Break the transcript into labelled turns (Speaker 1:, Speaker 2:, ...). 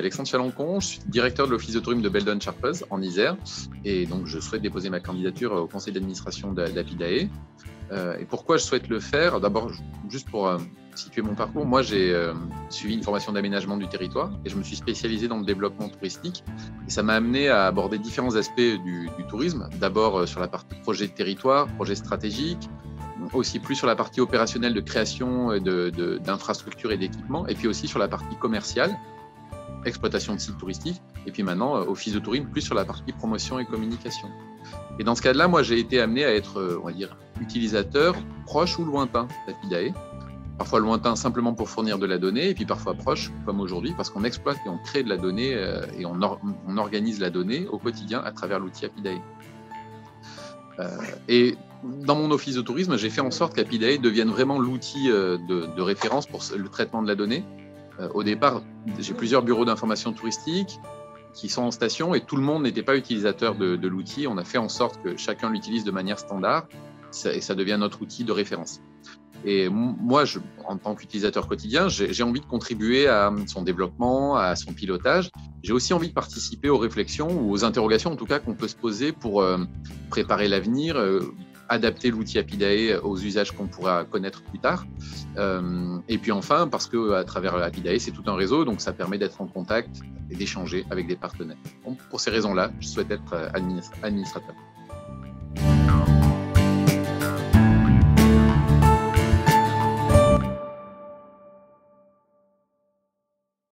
Speaker 1: Alexandre Chalancon, je suis directeur de l'Office de tourisme de Beldon-Chartreuse en Isère et donc je souhaite déposer ma candidature au conseil d'administration d'Apidae. Et pourquoi je souhaite le faire? D'abord, juste pour situer mon parcours, moi j'ai suivi une formation d'aménagement du territoire et je me suis spécialisé dans le développement touristique et ça m'a amené à aborder différents aspects du tourisme. D'abord sur la partie projet de territoire, projet stratégique, aussi plus sur la partie opérationnelle de création d'infrastructures et d'équipements, et puis aussi sur la partie commerciale, exploitation de sites touristiques, et puis maintenant, office de tourisme, plus sur la partie promotion et communication. Et dans ce cas-là, moi, j'ai été amené à être, on va dire, utilisateur proche ou lointain d'Apidae. Parfois lointain simplement pour fournir de la donnée, et puis parfois proche, comme aujourd'hui, parce qu'on exploite et on crée de la donnée et on organise la donnée au quotidien à travers l'outil Apidae. Et dans mon office de tourisme, j'ai fait en sorte qu'Apidae devienne vraiment l'outil de référence pour le traitement de la donnée. Au départ, j'ai plusieurs bureaux d'information touristique qui sont en station et tout le monde n'était pas utilisateur de l'outil. On a fait en sorte que chacun l'utilise de manière standard et ça devient notre outil de référence. Et moi, en tant qu'utilisateur quotidien, j'ai envie de contribuer à son développement, à son pilotage. J'ai aussi envie de participer aux réflexions ou aux interrogations, en tout cas, qu'on peut se poser pour préparer l'avenir, adapter l'outil Apidae aux usages qu'on pourra connaître plus tard. Et puis enfin, parce qu'à travers Apidae, c'est tout un réseau, donc ça permet d'être en contact et d'échanger avec des partenaires. Donc, pour ces raisons-là, je souhaite être administrateur.